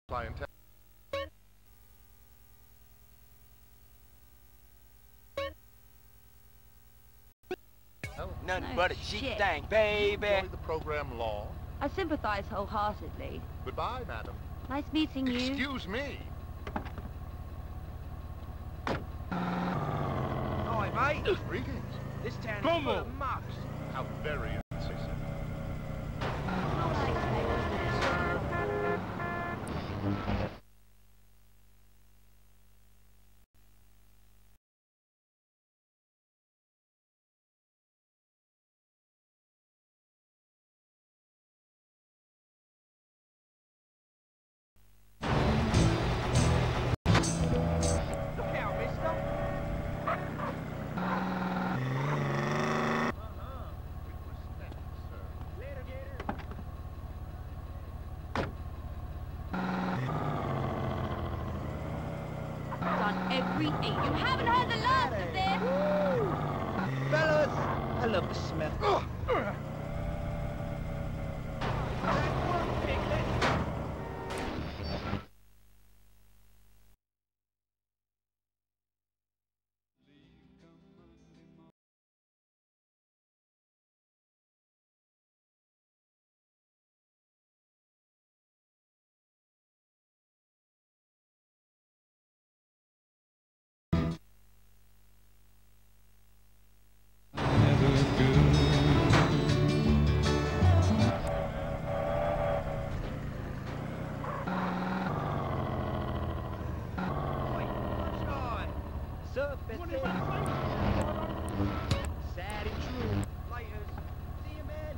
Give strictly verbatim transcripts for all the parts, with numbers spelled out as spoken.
clientele. Nothing No but a cheap shit. thing, baby. Enjoy the program long. I sympathize wholeheartedly. Goodbye, madam. Nice meeting you. Excuse me. Hi, mate. Greetings. This town is Come full on. of mucks. How very incisive. Look out, mister. With respect, sir. Later, Gator. Done every eight. You haven't heard the last of this! Fellas, I love the smell. Sup, that's it. Sad and true. Lighters. See you, man.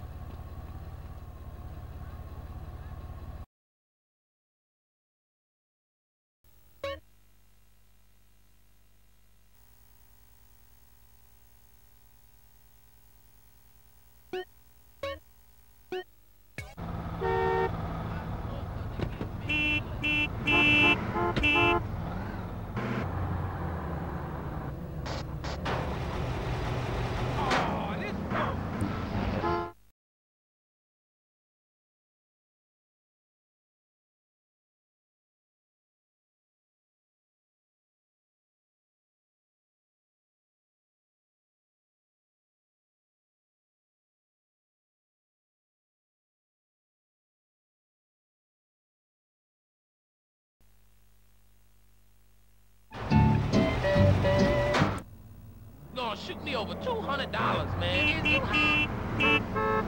Gonna shoot me over two hundred dollars, man. Is you high?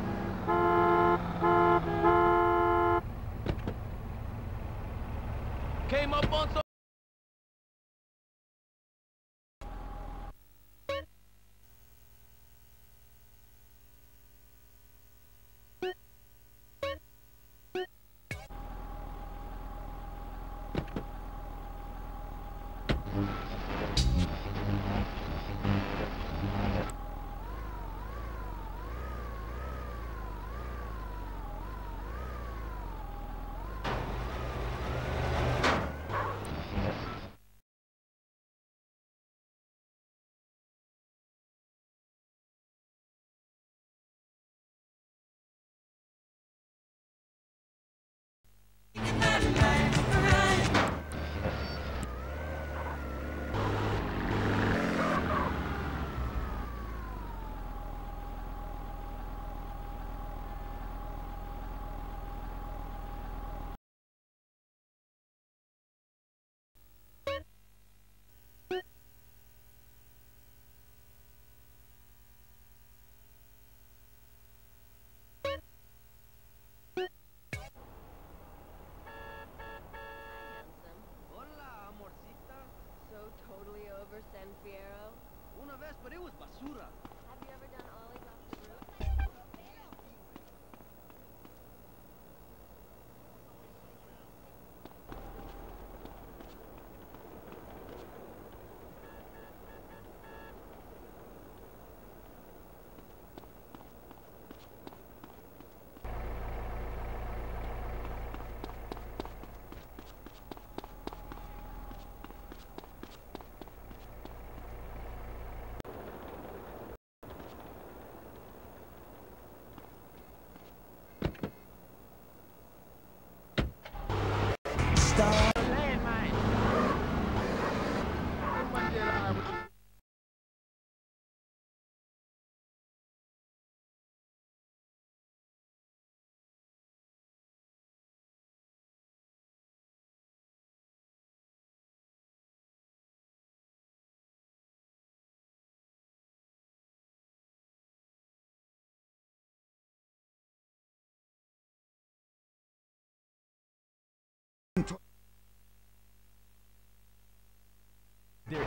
Came up on some.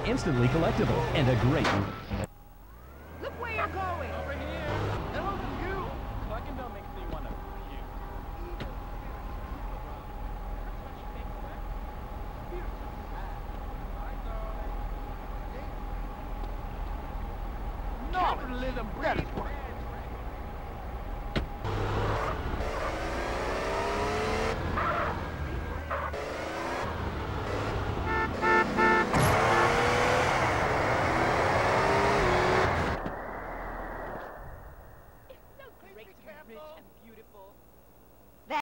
instantly collectible and a great... Look where you're going. Over here. No, you. Fucking don't make me wanna puke. No. Capitalism breeds